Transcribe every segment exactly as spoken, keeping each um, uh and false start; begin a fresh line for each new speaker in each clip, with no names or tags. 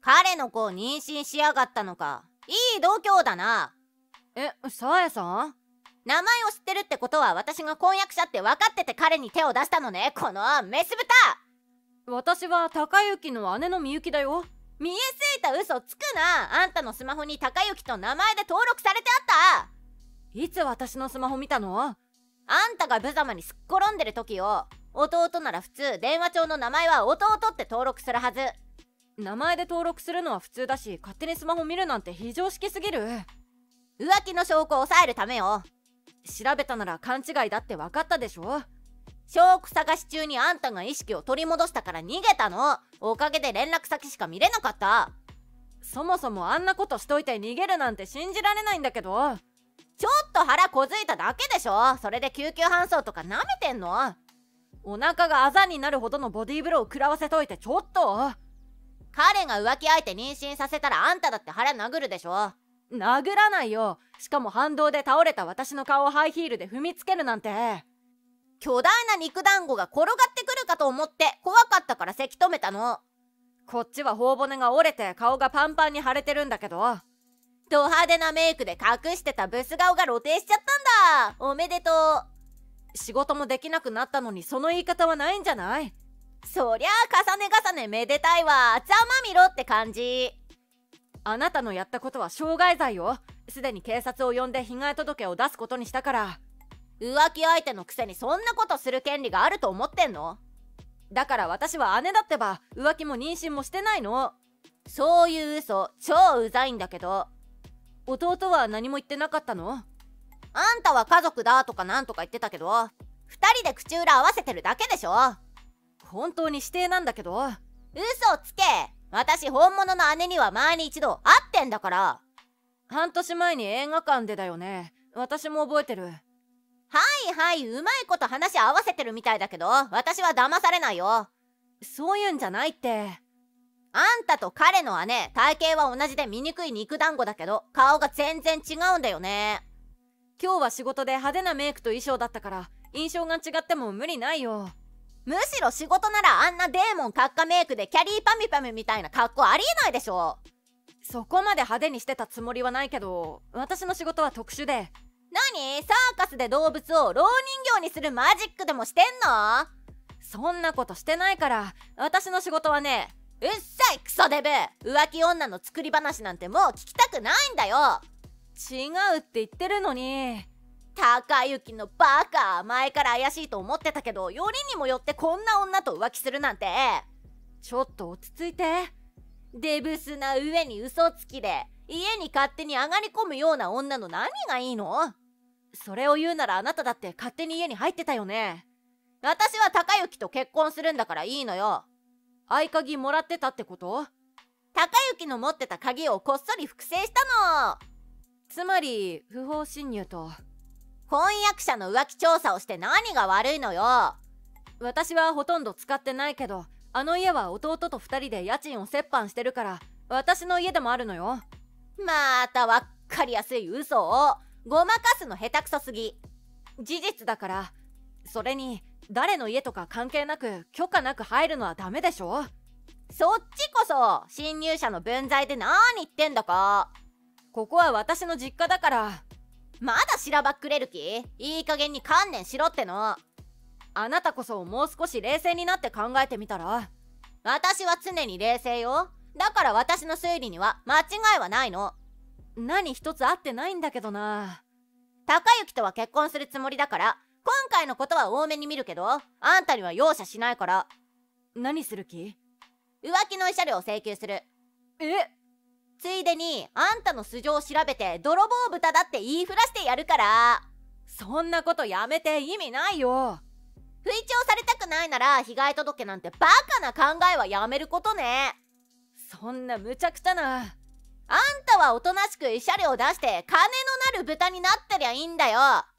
彼の子を妊娠しやがったのか。いい度胸だな。
え、さやさん？
名前を知ってるってことは私が婚約者って分かってて彼に手を出したのね、このメス豚。
私は高雪の姉のみゆきだよ。
見えすいた嘘つくな。あんたのスマホに高雪と名前で登録されてあった。
いつ私のスマホ見たの？
あんたが無様にすっ転んでる時よ。弟なら普通電話帳の名前は弟って登録するはず。
名前で登録するのは普通だし、勝手にスマホ見るなんて非常識すぎる。
浮気の証拠を抑えるためよ。
調べたなら勘違いだって分かったでしょ。
証拠探し中にあんたが意識を取り戻したから逃げたの。おかげで連絡先しか見れなかった。
そもそもあんなことしといて逃げるなんて信じられないんだけど。
ちょっと腹こづいただけでしょ。それで救急搬送とか舐めてんの？
お腹があざになるほどのボディーブローを食らわせといてちょっと。
彼が浮気相手妊娠させたらあんただって腹殴るでしょ。
殴らないよ。しかも反動で倒れた私の顔をハイヒールで踏みつけるなんて。
巨大な肉団子が転がってくるかと思って怖かったからせき止めたの。
こっちは頬骨が折れて顔がパンパンに腫れてるんだけど。
ド派手なメイクで隠してたブス顔が露呈しちゃったんだ。おめでとう。
仕事もできなくなったのにその言い方はないんじゃない？
そりゃあ重ね重ねめでたいわ。ざまみろって感じ。
あなたのやったことは傷害罪よ。すでに警察を呼んで被害届を出すことにしたから。
浮気相手のくせにそんなことする権利があると思ってんの？
だから私は姉だってば浮気も妊娠もしてないの。
そういう嘘超うざいんだけど。
弟は何も言ってなかったの？
あんたは家族だとかなんとか言ってたけど、二人で口裏合わせてるだけでしょ。
本当に指定なんだけど。
嘘つけ。私本物の姉には前に一度会ってんだから。
半年前に映画館でだよね。私も覚えてる。
はいはい、うまいこと話合わせてるみたいだけど、私は騙されないよ。
そういうんじゃないって。
あんたと彼の姉、体型は同じで醜い肉団子だけど顔が全然違うんだよね。
今日は仕事で派手なメイクと衣装だったから印象が違っても無理ないよ。
むしろ仕事ならあんなデーモン閣下メイクでキャリーパミュパミュみたいな格好ありえないでしょ。
そこまで派手にしてたつもりはないけど、私の仕事は特殊で。
何？サーカスで動物を蝋人形にするマジックでもしてんの？
そんなことしてないから。私の仕事はね。
うっさいクソデブ。浮気女の作り話なんてもう聞きたくないんだよ。
違うって言ってるのに。
高雪のバカ。前から怪しいと思ってたけど、よりにもよってこんな女と浮気するなんて。
ちょっと落ち着いて。
デブスな上に嘘つきで家に勝手に上がり込むような女の何がいいの？
それを言うならあなただって勝手に家に入ってたよね。
私は高雪と結婚するんだからいいのよ。
合鍵もらってたってこと？
高雪の持ってた鍵をこっそり複製したの。
つまり不法侵入と。
婚約者の浮気調査をして何が悪いのよ。
私はほとんど使ってないけど、あの家は弟と二人で家賃を折半してるから私の家でもあるのよ。
またわっかりやすい嘘を。ごまかすの下手くそすぎ。
事実だから。それに誰の家とか関係なく許可なく入るのはダメでしょ。
そっちこそ侵入者の分際で何言ってんだか。
ここは私の実家だから。
まだしらばっくれる気？いい加減に観念しろっての。
あなたこそもう少し冷静になって考えてみたら？
私は常に冷静よ。だから私の推理には間違いはないの。
何一つ合ってないんだけどな。
高雪とは結婚するつもりだから今回のことは多めに見るけど、あんたには容赦しないから。
何する気？
浮気の慰謝料を請求する。
え？
ついでにあんたの素性を調べて泥棒豚だって言いふらしてやるから。
そんなことやめて。意味ないよ。
吹聴されたくないなら被害届なんてバカな考えはやめることね。
そんな無茶苦茶な。
あんたはおとなしく慰謝料出して金のなる豚になってりゃいいんだよ。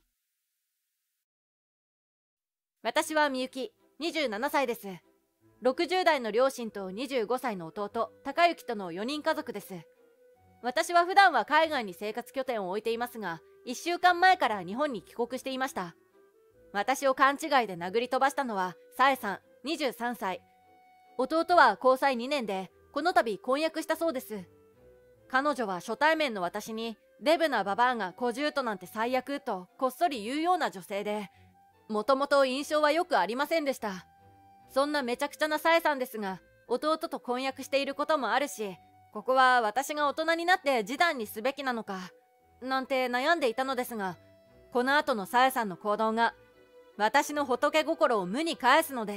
私はみゆき、にじゅうななさいです。ろくじゅう代の両親とにじゅうごさいの弟、高雪とのよにん家族です。私は普段は海外に生活拠点を置いていますが、いっしゅうかんまえから日本に帰国していました。私を勘違いで殴り飛ばしたのは、さえさん、にじゅうさんさい。弟は交際にねんで、 この度婚約したそうです。彼女は初対面の私にデブなババアが小獣となんて最悪とこっそり言うような女性で、もともと印象はよくありませんでした。そんなめちゃくちゃなさえさんですが、弟と婚約していることもあるし、ここは私が大人になって示談にすべきなのかなんて悩んでいたのですが、この後のさえさんの行動が私の仏心を無に返すのです。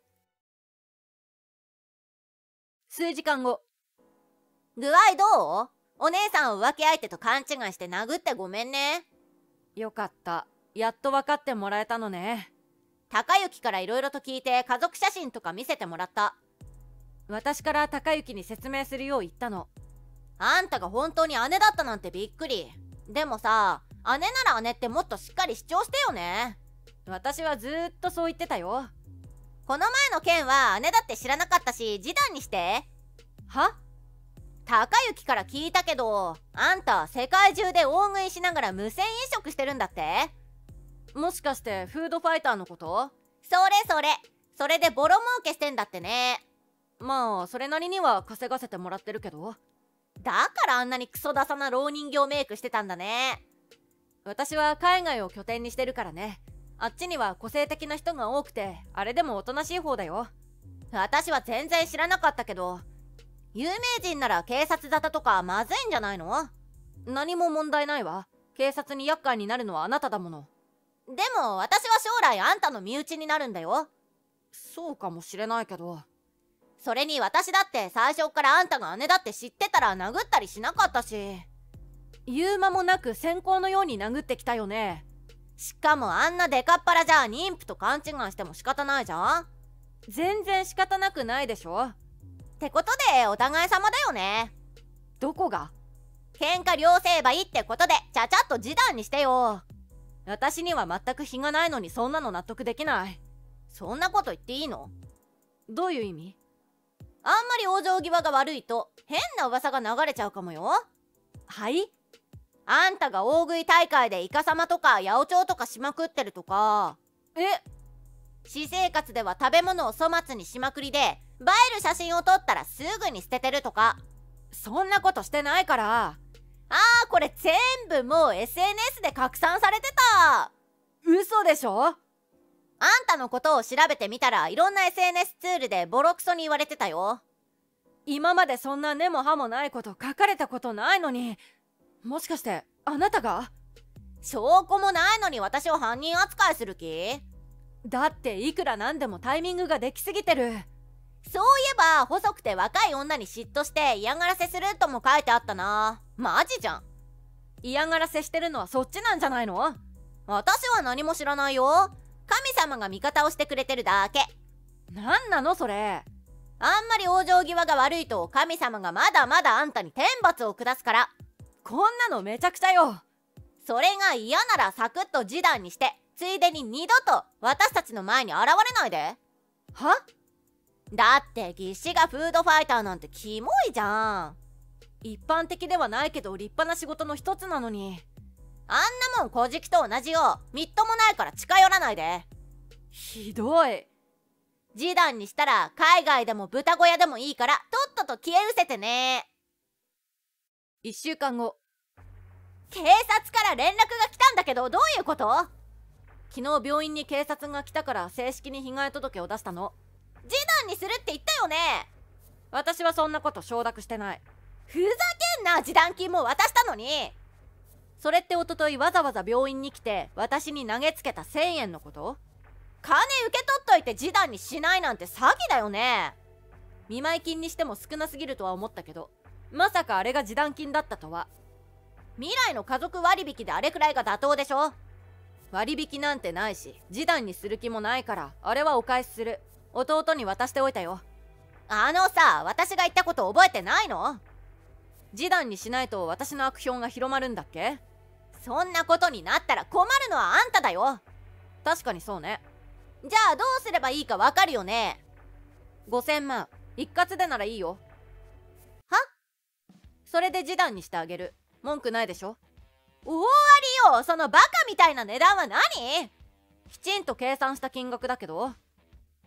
数時間後。
具合どう？お姉さんを浮気相手と勘違いして殴ってごめんね。
よかった。やっと分かってもらえたのね。
高雪からいろいろと聞いて家族写真とか見せてもらった。
私から高雪に説明するよう言ったの。
あんたが本当に姉だったなんてびっくり。でもさ、姉なら姉ってもっとしっかり主張してよね。
私はずーっとそう言ってたよ。
この前の件は姉だって知らなかったし、示談にして。
は？
高雪から聞いたけど、あんた世界中で大食いしながら無銭飲食してるんだって？
もしかしてフードファイターのこと？
それそれ。それでボロ儲けしてんだってね。
まあそれなりには稼がせてもらってるけど。
だからあんなにクソダサな老人形メイクしてたんだね。
私は海外を拠点にしてるからね。あっちには個性的な人が多くて、あれでもおとなしい方だよ。
私は全然知らなかったけど、有名人なら警察沙汰とかまずいんじゃないの？
何も問題ないわ。警察に厄介になるのはあなただもの。
でも私は将来あんたの身内になるんだよ。
そうかもしれないけど。
それに私だって最初からあんたが姉だって知ってたら殴ったりしなかったし。
言う間もなく先行のように殴ってきたよね。
しかもあんなデカっ腹じゃ妊婦と勘違いしても仕方ないじゃん。
全然仕方なくないでしょ。
ってことでお互い様だよね。
どこが？
喧嘩両成敗ってことでちゃちゃっと示談にしてよ。
私には全く非がないのにそんなの納得できない。
そんなこと言っていいの？
どういう意味？
あんまり往生際が悪いと変な噂が流れちゃうかもよ。
はい？
あんたが大食い大会でイカサマとか八百長とかしまくってるとか。
え？
私生活では食べ物を粗末にしまくりで、映える写真を撮ったらすぐに捨ててるとか。
そんなことしてないから。
あー、これ全部もう エスエヌエス で拡散されてた。
嘘でしょ？
あんたのことを調べてみたらいろんな エスエヌエス ツールでボロクソに言われてたよ。
今までそんな根も葉もないこと書かれたことないのに。もしかしてあなたが？
証拠もないのに私を犯人扱いする気？
だっていくらなんでもタイミングができすぎてる。
そういえば細くて若い女に嫉妬して嫌がらせするとも書いてあったな。マジじゃん。
嫌がらせしてるのはそっちなんじゃないの？
私は何も知らないよ。神様が味方をしてくれてるだけ。
なんなのそれ？
あんまり往生際が悪いと神様がまだまだあんたに天罰を下すから。
こんなのめちゃくちゃよ。
それが嫌ならサクッと示談にして、ついでに二度と私たちの前に現れないで。
は？
だって義士がフードファイターなんてキモいじゃん。
一般的ではないけど立派な仕事の一つなのに。
あんなもん小じと同じよ。みっともないから近寄らないで。
ひどい。
示談にしたら海外でも豚小屋でもいいからとっとと消え失せてね。
いっしゅうかんご。
警察から連絡が来たんだけど、どういうこと？
昨日病院に警察が来たから正式に被害届を出したの。
示談にするって言ったよね。
私はそんなこと承諾してない。
ふざけんな。示談金も渡したのに。
それっておとといわざわざ病院に来て私に投げつけたせんえんのこと？
金受け取っといて示談にしないなんて詐欺だよね。
見舞金にしても少なすぎるとは思ったけど、まさかあれが示談金だったとは。
未来の家族割引であれくらいが妥当でしょ。
割引なんてないし示談にする気もないから、あれはお返しする。弟に渡しておいたよ。
あのさ、私が言ったこと覚えてないの？
示談にしないと私の悪評が広まるんだっけ？
そんなことになったら困るのはあんただよ。
確かにそうね。
じゃあどうすればいいかわかるよね。
ごせんまん一括でならいいよ。
は？
それで示談にしてあげる。文句ないでしょ。
終わりよ。そのバカみたいな値段は何？
きちんと計算した金額だけど。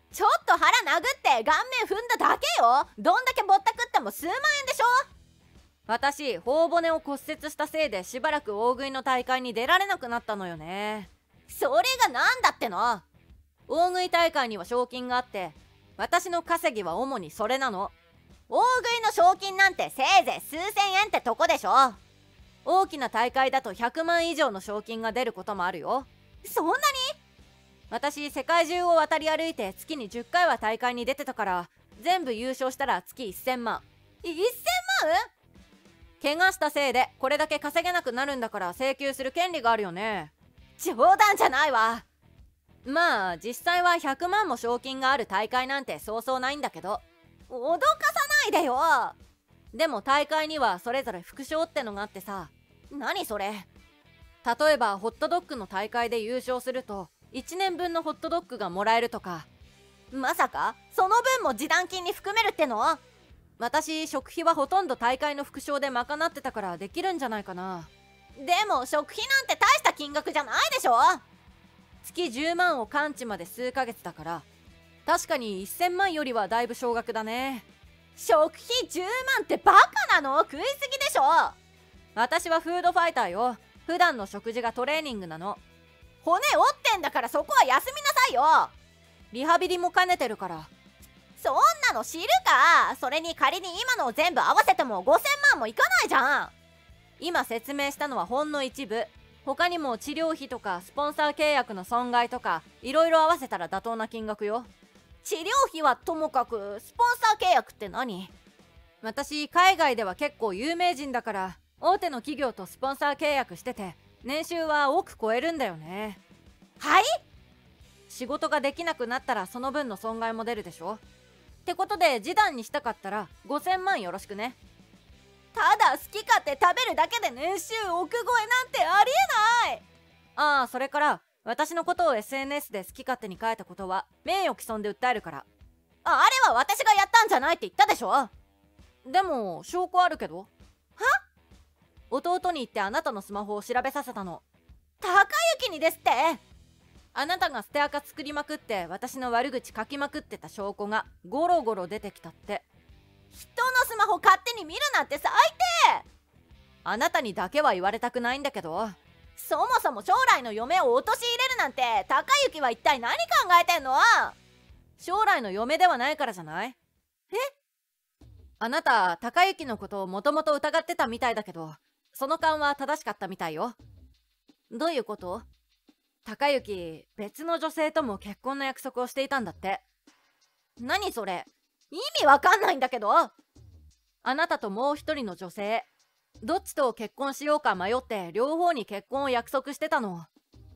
ちょっと腹殴って顔面踏んだだけよ。どんだけぼったくっても数万円でしょ。
私、頬骨を骨折したせいでしばらく大食いの大会に出られなくなったのよね。
それがなんだっての。
大食い大会には賞金があって、私の稼ぎは主にそれなの。
大食いの賞金なんてせいぜい数千円ってとこでしょ。
大きな大会だとひゃくまん以上の賞金が出ることもあるよ。
そんなに？
私、世界中を渡り歩いて月にじゅっかいは大会に出てたから、全部優勝したら月せんまん。
いっせんまん？
怪我したせいでこれだけ稼げなくなるんだから請求する権利があるよね。
冗談じゃないわ。
まあ実際はひゃくまんも賞金がある大会なんてそうそうないんだけど。
脅かさないでよ。
でも大会にはそれぞれ副賞ってのがあってさ。
何それ？
例えばホットドッグの大会で優勝するといちねんぶんのホットドッグがもらえるとか。
まさかその分も示談金に含めるっての？
私、食費はほとんど大会の副賞で賄ってたからできるんじゃないかな。
でも食費なんて大した金額じゃないでしょ。
月じゅうまんを完治まで数ヶ月だから、確かにせんまんよりはだいぶ少額だね。
食費じゅうまんってバカなの？食いすぎでしょ。
私はフードファイターよ。普段の食事がトレーニングなの。
骨折ってんだからそこは休みなさいよ。
リハビリも兼ねてるから。
そんなの知るか。それに仮に今のを全部合わせてもごせんまんもいかないじゃん。
今説明したのはほんの一部。他にも治療費とかスポンサー契約の損害とかいろいろ合わせたら妥当な金額よ。
治療費はともかくスポンサー契約って何？
私、海外では結構有名人だから大手の企業とスポンサー契約してて、年収は億超えるんだよね。
はい？
仕事ができなくなったらその分の損害も出るでしょ。ってことで示談にしたかったらごせんまんよろしくね。
ただ好き勝手食べるだけで年収億超えなんてありえない。
ああ、それから私のことを エスエヌエス で好き勝手に書いたことは名誉毀損で訴えるから。
あれは私がやったんじゃないって言ったでしょ。
でも証拠あるけど。
は？
弟に言ってあなたのスマホを調べさせたの。
高之にですって。
あなたが捨て垢作りまくって私の悪口書きまくってた証拠がゴロゴロ出てきたって。
人のスマホ勝手に見るなんて最低。
あなたにだけは言われたくないんだけど。
そもそも将来の嫁を陥れるなんて高之は一体何考えてんの？
将来の嫁ではないからじゃない？
え？
あなた高之のことをもともと疑ってたみたいだけど、その勘は正しかったみたいよ。どういうこと？高之、別の女性とも結婚の約束をしていたんだって。
何それ？意味わかんないんだけど。
あなたともう一人の女性、どっちと結婚しようか迷って両方に結婚を約束してたの。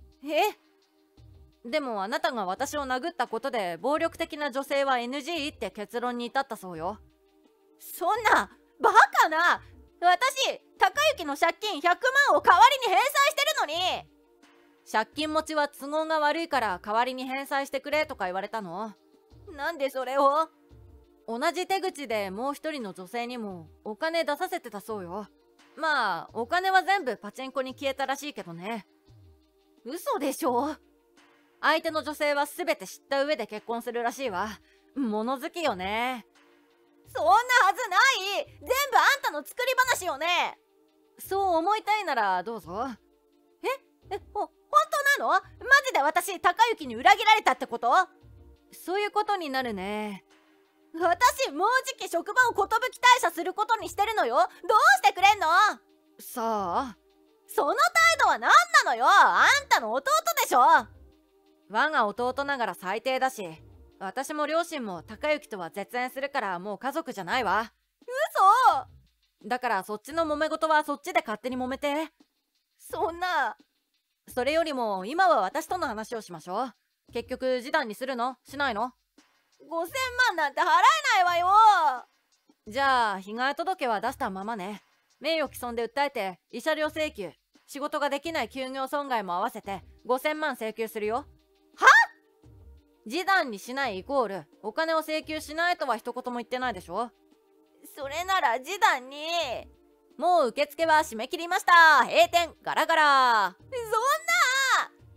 え？
でもあなたが私を殴ったことで暴力的な女性は エヌジー って結論に至ったそうよ。
そんなバカな。私高之の借金ひゃくまんを代わりに返済してるのに。
借金持ちは都合が悪いから代わりに返済してくれとか言われたの。
なんでそれを？
同じ手口でもう一人の女性にもお金出させてたそうよ。まあお金は全部パチンコに消えたらしいけどね。
嘘でしょ。
相手の女性は全て知った上で結婚するらしいわ。物好きよね。
そんなはずない。全部あんたの作り話よね。
そう思いたいならどうぞ。
ええほ本当なの？マジで私高之に裏切られたってこと？
そういうことになるね。
私もうじき職場を寿退社することにしてるのよ。どうしてくれんの？
さあ、
その態度は何なのよ。あんたの弟でしょ。
我が弟ながら最低だし、私も両親も高之とは絶縁するからもう家族じゃないわ。
嘘。
だからそっちの揉め事はそっちで勝手に揉めて。
そんな。
それよりも今は私との話をしましょう。結局示談にするの？しないの？
ごせんまんなんて払えないわよ。
じゃあ被害届は出したままね。名誉毀損で訴えて慰謝料請求、仕事ができない休業損害も合わせてごせんまん請求するよ。
は？
示談にしないイコールお金を請求しないとは一言も言ってないでしょ。
それなら示談に。
もう受付は締め切りました。閉店ガラガラ。
そんな。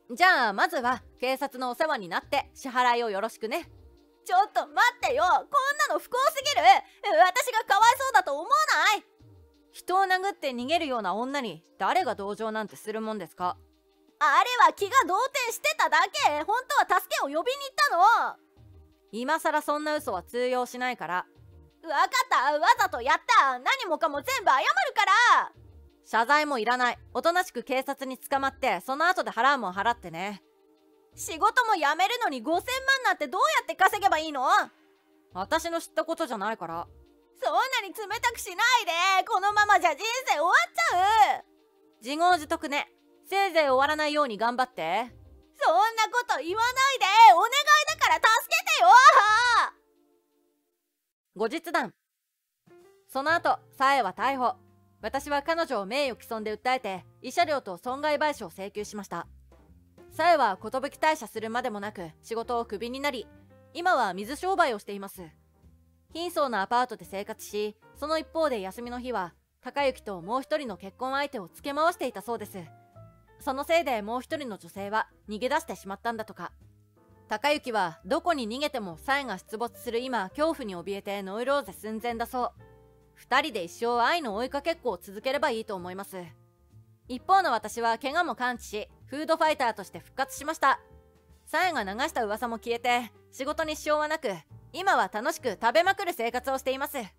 じゃあまずは警察のお世話になって支払いをよろしくね。
ちょっと待ってよ、こんなの不幸すぎる。私がかわいそうだと思わない？
人を殴って逃げるような女に誰が同情なんてするもんですか？
あれは気が動転してただけ。本当は助けを呼びに行ったの。
今さらそんな嘘は通用しないから。
分かった、わざとやった。何もかも全部謝るから。
謝罪もいらない。おとなしく警察に捕まってその後で払うもん払ってね。
仕事も辞めるのにごせんまんなんてどうやって稼げばいいの？
私の知ったことじゃないから。
そんなに冷たくしないで。このままじゃ人生終わっちゃう。
自業自得ね。せいぜい終わらないように頑張って。
そんなこと言わないで。お願いだから助けてよ。
後日談。その後さえは逮捕。私は彼女を名誉毀損で訴えて慰謝料と損害賠償を請求しました。さえは寿退社するまでもなく仕事をクビになり、今は水商売をしています。貧相なアパートで生活し、その一方で休みの日は高之ともう一人の結婚相手を付け回していたそうです。そのせいでもう一人の女性は逃げ出してしまったんだとか。高之はどこに逃げてもサエが出没する今、恐怖に怯えてノイローゼ寸前だそう。二人で一生愛の追いかけっこを続ければいいと思います。一方の私は怪我も完治し、フードファイターとして復活しました。サエが流した噂も消えて、仕事に支障はなく、今は楽しく食べまくる生活をしています。